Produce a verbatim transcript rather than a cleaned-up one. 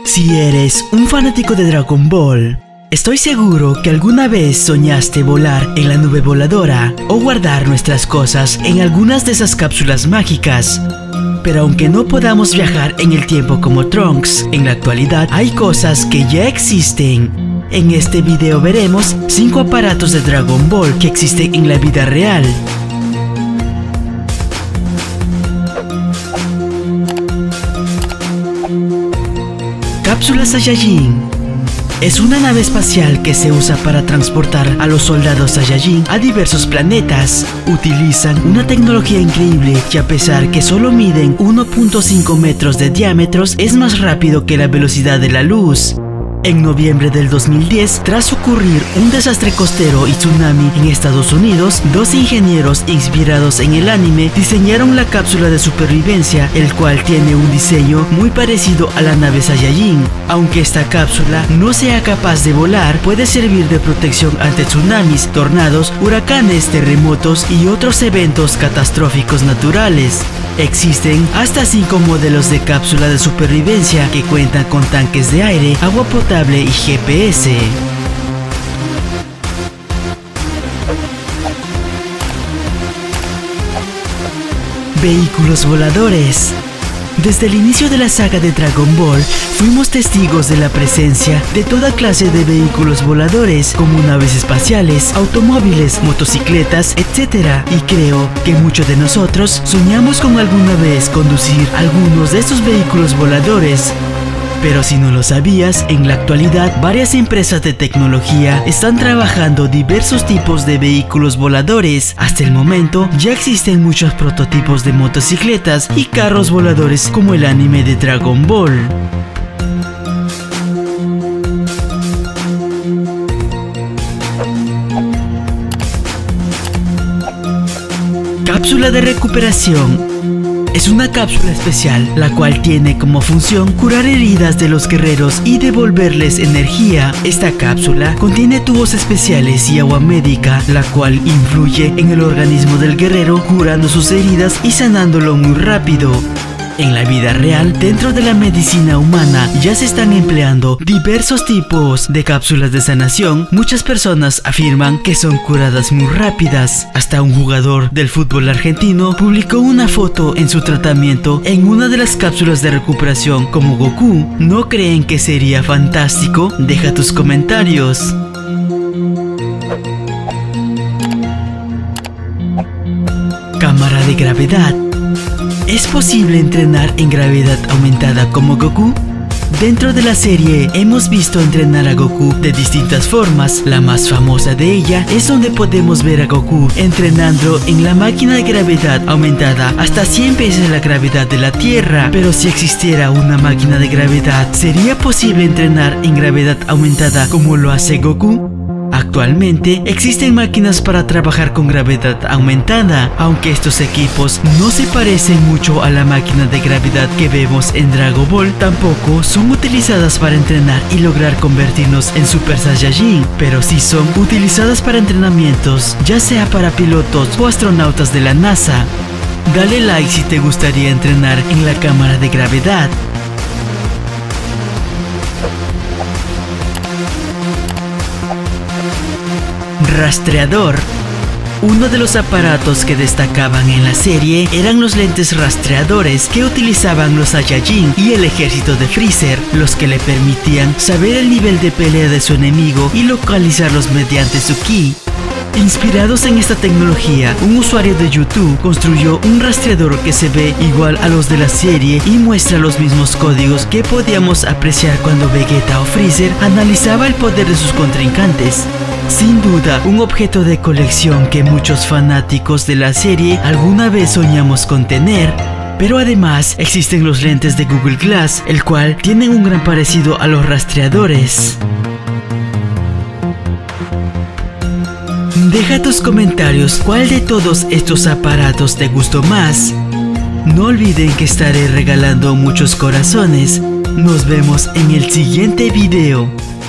Si eres un fanático de Dragon Ball, estoy seguro que alguna vez soñaste volar en la nube voladora o guardar nuestras cosas en algunas de esas cápsulas mágicas. Pero aunque no podamos viajar en el tiempo como Trunks, en la actualidad hay cosas que ya existen. En este video veremos cinco aparatos de Dragon Ball que existen en la vida real. Cápsula Saiyajin. Es una nave espacial que se usa para transportar a los soldados Saiyajin a diversos planetas. Utilizan una tecnología increíble y a pesar que solo miden uno punto cinco metros de diámetro, es más rápido que la velocidad de la luz. En noviembre del dos mil diez, tras ocurrir un desastre costero y tsunami en Estados Unidos, dos ingenieros inspirados en el anime diseñaron la cápsula de supervivencia, el cual tiene un diseño muy parecido a la nave Saiyajin. Aunque esta cápsula no sea capaz de volar, puede servir de protección ante tsunamis, tornados, huracanes, terremotos y otros eventos catastróficos naturales. Existen hasta cinco modelos de cápsula de supervivencia que cuentan con tanques de aire, agua potable y G P S. Vehículos voladores. Desde el inicio de la saga de Dragon Ball, fuimos testigos de la presencia de toda clase de vehículos voladores, como naves espaciales, automóviles, motocicletas, etcétera. Y creo que muchos de nosotros soñamos con alguna vez conducir algunos de estos vehículos voladores. Pero si no lo sabías, en la actualidad varias empresas de tecnología están trabajando diversos tipos de vehículos voladores. Hasta el momento ya existen muchos prototipos de motocicletas y carros voladores como el anime de Dragon Ball. Cápsula de recuperación. Es una cápsula especial, la cual tiene como función curar heridas de los guerreros y devolverles energía. Esta cápsula contiene tubos especiales y agua médica, la cual influye en el organismo del guerrero, curando sus heridas y sanándolo muy rápido. En la vida real, dentro de la medicina humana, ya se están empleando diversos tipos de cápsulas de sanación. Muchas personas afirman que son curadas muy rápidas. Hasta un jugador del fútbol argentino publicó una foto en su tratamiento en una de las cápsulas de recuperación como Goku. ¿No creen que sería fantástico? Deja tus comentarios. Cámara de gravedad. ¿Es posible entrenar en gravedad aumentada como Goku? Dentro de la serie hemos visto entrenar a Goku de distintas formas. La más famosa de ella es donde podemos ver a Goku entrenando en la máquina de gravedad aumentada hasta cien veces la gravedad de la Tierra. Pero si existiera una máquina de gravedad, ¿sería posible entrenar en gravedad aumentada como lo hace Goku? Actualmente existen máquinas para trabajar con gravedad aumentada, aunque estos equipos no se parecen mucho a la máquina de gravedad que vemos en Dragon Ball, tampoco son utilizadas para entrenar y lograr convertirnos en Super Saiyajin, pero sí son utilizadas para entrenamientos, ya sea para pilotos o astronautas de la NASA. Dale like si te gustaría entrenar en la cámara de gravedad. Rastreador. Uno de los aparatos que destacaban en la serie eran los lentes rastreadores que utilizaban los Saiyajin y el ejército de Freezer, los que le permitían saber el nivel de pelea de su enemigo y localizarlos mediante su ki. Inspirados en esta tecnología, un usuario de YouTube construyó un rastreador que se ve igual a los de la serie y muestra los mismos códigos que podíamos apreciar cuando Vegeta o Freezer analizaba el poder de sus contrincantes. Sin duda, un objeto de colección que muchos fanáticos de la serie alguna vez soñamos con tener. Pero además existen los lentes de Google Glass, el cual tienen un gran parecido a los rastreadores. Deja tus comentarios cuál de todos estos aparatos te gustó más. No olviden que estaré regalando muchos corazones. Nos vemos en el siguiente video.